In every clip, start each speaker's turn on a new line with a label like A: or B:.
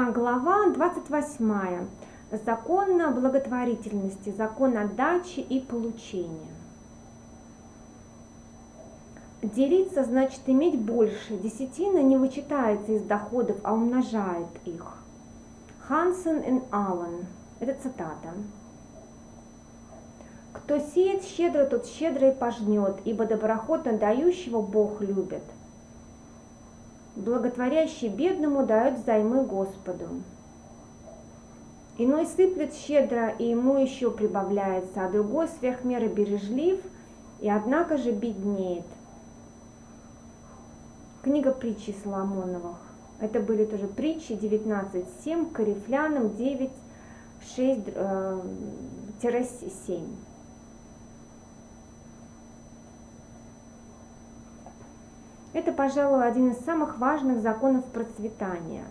A: Глава 28. Закон благотворительности, закон отдачи и получения. Делиться значит иметь больше. Десятина не вычитается из доходов, а умножает их. Хансен и Аллен. Это цитата. «Кто сеет щедро, тот щедро и пожнет, ибо доброхотно дающего Бог любит. Благотворящий бедному дает взаймы Господу. Иной сыплет щедро, и ему еще прибавляется, а другой сверх меры бережлив, и однако же беднеет». Книга притчи Соломоновых. Это были тоже притчи 19.7, Коринфянам 9.6-7. Это, пожалуй, один из самых важных законов процветания.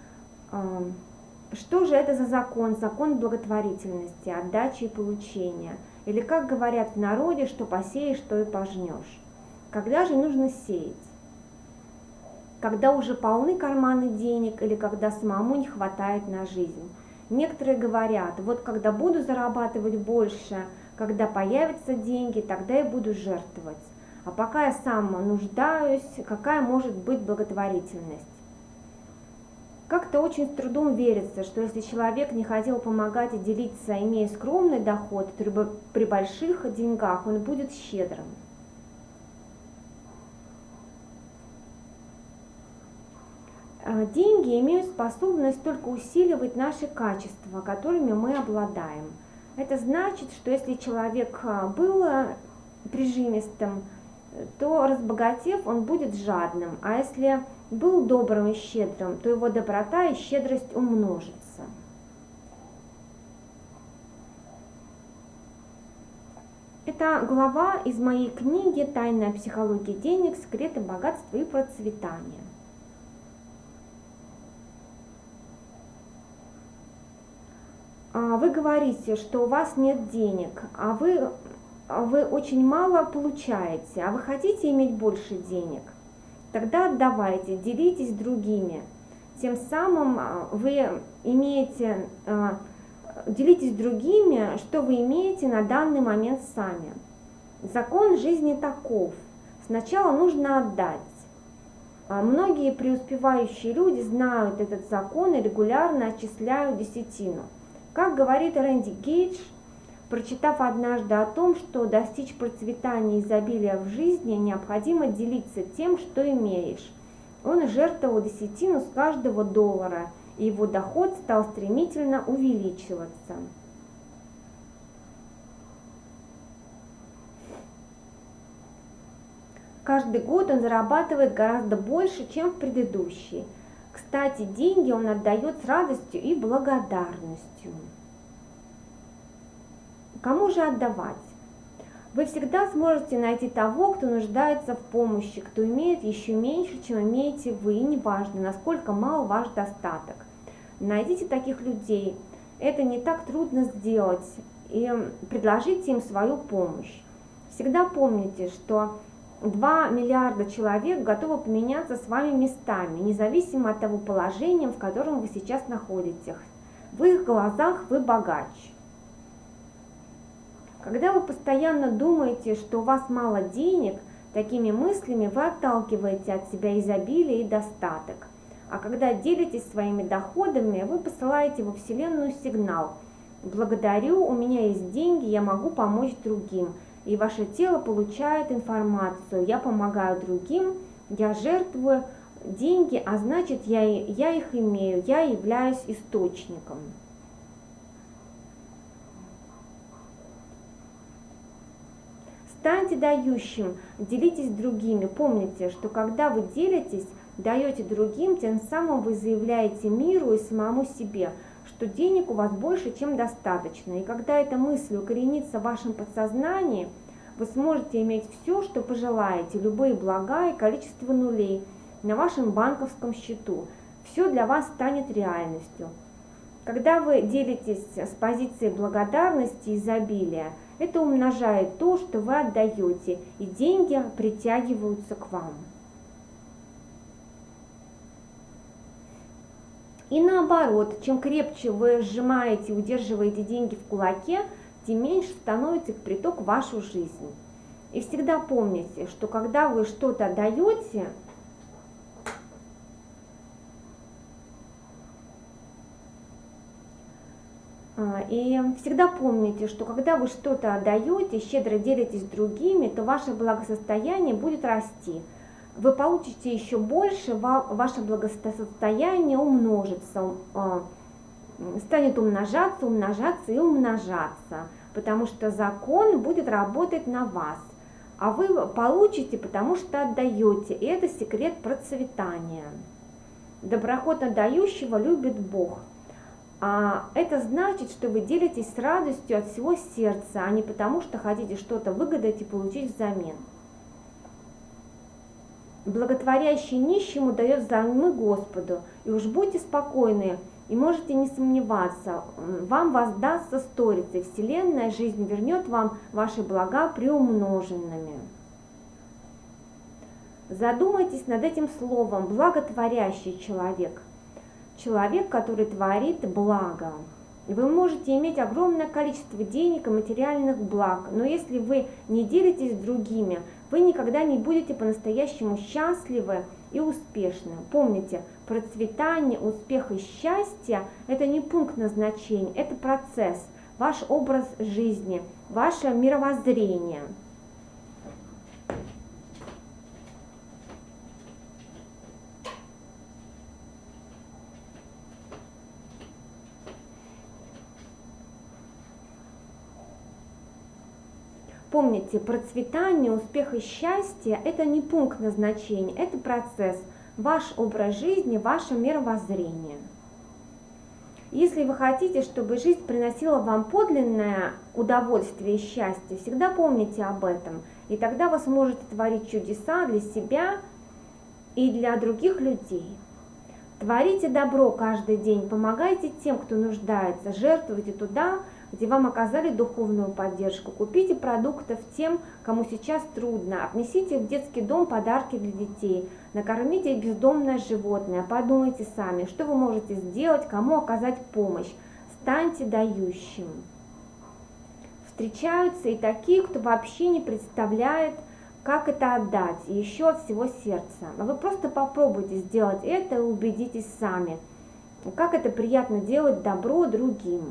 A: Что же это за закон? Закон благотворительности, отдачи и получения. Или, как говорят в народе, что посеешь, то и пожнешь. Когда же нужно сеять? Когда уже полны карманы денег или когда самому не хватает на жизнь. Некоторые говорят, вот когда буду зарабатывать больше, когда появятся деньги, тогда я буду жертвовать. А пока я сам нуждаюсь, какая может быть благотворительность? Как-то очень с трудом верится, что если человек не хотел помогать и делиться, имея скромный доход, то при больших деньгах он будет щедрым. Деньги имеют способность только усиливать наши качества, которыми мы обладаем. Это значит, что если человек был прижимистым, то, разбогатев, он будет жадным, а если был добрым и щедрым, то его доброта и щедрость умножится. Это глава из моей книги «Тайная психология денег. Секреты богатства и процветания». Вы говорите, что у вас нет денег, а вы очень мало получаете, а вы хотите иметь больше денег? Тогда отдавайте, делитесь с другими. Тем самым вы делитесь с другими, что вы имеете на данный момент сами. Закон жизни таков. Сначала нужно отдать. Многие преуспевающие люди знают этот закон и регулярно отчисляют десятину. Как говорит Рэнди Гейдж, прочитав однажды о том, что достичь процветания и изобилия в жизни необходимо делиться тем, что имеешь, он жертвовал десятину с каждого доллара, и его доход стал стремительно увеличиваться. Каждый год он зарабатывает гораздо больше, чем в предыдущий. Кстати, деньги он отдает с радостью и благодарностью. Кому же отдавать? Вы всегда сможете найти того, кто нуждается в помощи, кто имеет еще меньше, чем имеете вы, и неважно, насколько мал ваш достаток. Найдите таких людей, это не так трудно сделать, и предложите им свою помощь. Всегда помните, что 2 миллиарда человек готовы поменяться с вами местами, независимо от того положения, в котором вы сейчас находитесь. В их глазах вы богач. Когда вы постоянно думаете, что у вас мало денег, такими мыслями вы отталкиваете от себя изобилие и достаток. А когда делитесь своими доходами, вы посылаете во Вселенную сигнал: «Благодарю, у меня есть деньги, я могу помочь другим». И ваше тело получает информацию: я помогаю другим, я жертвую деньги, а значит я их имею, я являюсь источником. Станьте дающим, делитесь с другими. Помните, что когда вы делитесь, даете другим, тем самым вы заявляете миру и самому себе, что денег у вас больше, чем достаточно. И когда эта мысль укоренится в вашем подсознании, вы сможете иметь все, что пожелаете, любые блага и количество нулей на вашем банковском счету. Все для вас станет реальностью. Когда вы делитесь с позиции благодарности и изобилия, это умножает то, что вы отдаете, и деньги притягиваются к вам. И наоборот, чем крепче вы сжимаете, удерживаете деньги в кулаке, тем меньше становится их приток в вашу жизнь. И всегда помните, что когда вы что-то даете, щедро делитесь с другими, то ваше благосостояние будет расти. Вы получите еще больше, ваше благосостояние умножится, станет умножаться, умножаться и умножаться, потому что закон будет работать на вас, а вы получите, потому что отдаете, и это секрет процветания. Доброходно дающего любит Бог. А это значит, что вы делитесь с радостью от всего сердца, а не потому, что хотите что-то выгадать и получить взамен. Благотворящий нищему дает взаймы Господу, и уж будьте спокойны, и можете не сомневаться, вам воздастся сторицей, Вселенная, жизнь вернет вам ваши блага приумноженными. Задумайтесь над этим словом «благотворящий человек». Человек, который творит благо. Вы можете иметь огромное количество денег и материальных благ, но если вы не делитесь с другими, вы никогда не будете по-настоящему счастливы и успешны. Помните, процветание, успех и счастье – это не пункт назначения, это процесс, ваш образ жизни, ваше мировоззрение. Помните, процветание, успех и счастье – это не пункт назначения, это процесс, ваш образ жизни, ваше мировоззрение. Если вы хотите, чтобы жизнь приносила вам подлинное удовольствие и счастье, всегда помните об этом, и тогда вы сможете творить чудеса для себя и для других людей. Творите добро каждый день, помогайте тем, кто нуждается, жертвуйте туда, где вам оказали духовную поддержку, купите продуктов тем, кому сейчас трудно, отнесите в детский дом подарки для детей, накормите бездомное животное, подумайте сами, что вы можете сделать, кому оказать помощь, станьте дающим. Встречаются и такие, кто вообще не представляет, как это отдать, и еще от всего сердца. Но вы просто попробуйте сделать это и убедитесь сами, как это приятно делать добро другим.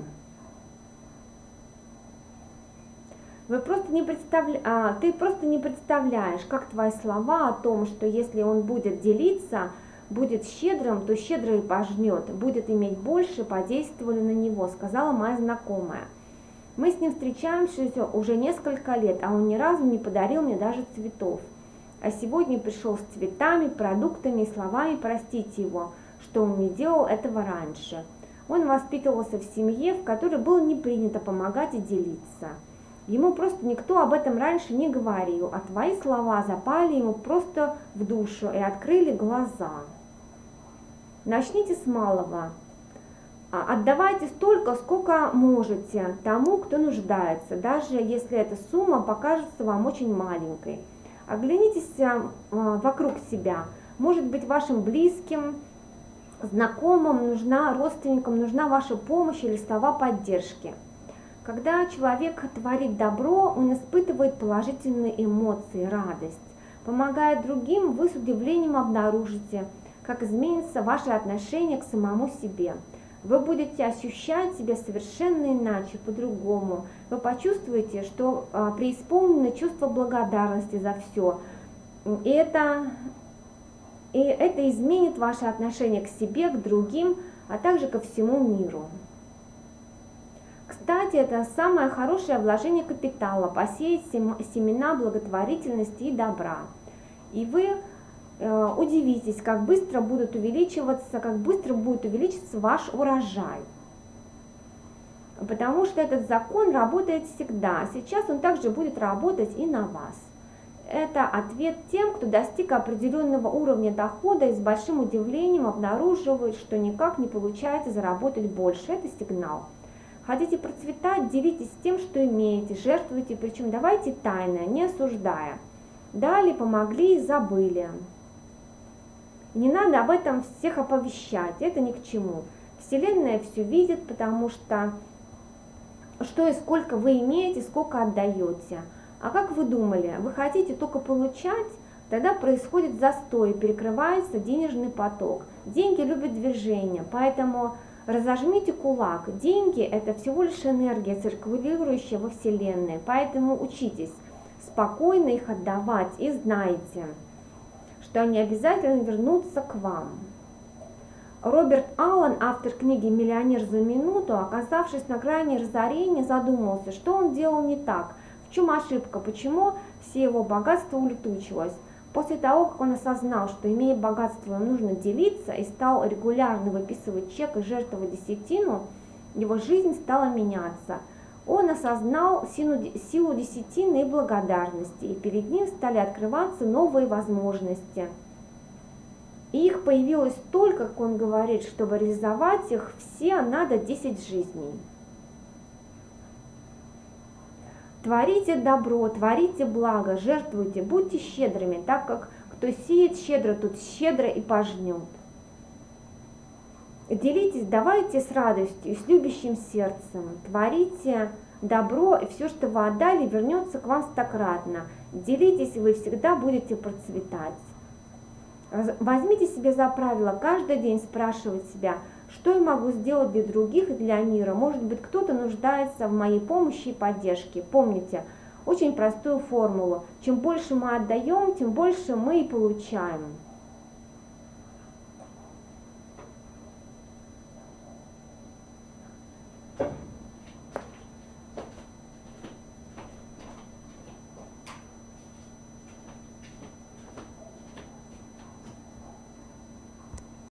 A: Ты просто не представляешь, как твои слова о том, что если он будет делиться, будет щедрым, то щедро и пожнет, будет иметь больше, подействовали на него, сказала моя знакомая. Мы с ним встречаемся уже несколько лет, а он ни разу не подарил мне даже цветов. А сегодня пришел с цветами, продуктами и словами простить его, что он не делал этого раньше. Он воспитывался в семье, в которой было не принято помогать и делиться. Ему просто никто об этом раньше не говорил, а твои слова запали ему просто в душу и открыли глаза. Начните с малого. Отдавайте столько, сколько можете тому, кто нуждается, даже если эта сумма покажется вам очень маленькой. Оглянитесь вокруг себя. Может быть, вашим близким, знакомым, родственникам нужна ваша помощь или слова поддержки. Когда человек творит добро, он испытывает положительные эмоции, радость. Помогая другим, вы с удивлением обнаружите, как изменится ваше отношение к самому себе. Вы будете ощущать себя совершенно иначе, по-другому. Вы почувствуете, что преисполнены чувство благодарности за все. И это изменит ваше отношение к себе, к другим, а также ко всему миру. Кстати, это самое хорошее вложение капитала, посеять семена благотворительности и добра. И вы удивитесь, как быстро будет увеличиваться ваш урожай. Потому что этот закон работает всегда. Сейчас он также будет работать и на вас. Это ответ тем, кто достиг определенного уровня дохода и с большим удивлением обнаруживает, что никак не получается заработать больше. Это сигнал. Хотите процветать, делитесь тем, что имеете, жертвуйте, причем давайте тайно, не осуждая. Дали, помогли и забыли. И не надо об этом всех оповещать, это ни к чему. Вселенная все видит, потому что и сколько вы имеете, сколько отдаете. А как вы думали, вы хотите только получать, тогда происходит застой, перекрывается денежный поток. Деньги любят движение, поэтому разожмите кулак. Деньги – это всего лишь энергия, циркулирующая во Вселенной, поэтому учитесь спокойно их отдавать и знайте, что они обязательно вернутся к вам. Роберт Аллен, автор книги «Миллионер за минуту», оказавшись на грани разорения, задумался, что он делал не так, в чем ошибка, почему все его богатство улетучилось. После того, как он осознал, что, имея богатство, им нужно делиться, и стал регулярно выписывать чек и жертвовать десятину, его жизнь стала меняться. Он осознал силу десятины и благодарности, и перед ним стали открываться новые возможности. И их появилось столько, как он говорит, чтобы реализовать их все, надо 10 жизней. Творите добро, творите благо, жертвуйте, будьте щедрыми, так как кто сеет щедро, тот щедро и пожнет. Делитесь, давайте с радостью, с любящим сердцем, творите добро, и все, что вы отдали, вернется к вам стократно. Делитесь, и вы всегда будете процветать. Возьмите себе за правило каждый день спрашивать себя, что я могу сделать для других и для мира. Может быть, кто-то нуждается в моей помощи и поддержке. Помните очень простую формулу. Чем больше мы отдаем, тем больше мы и получаем.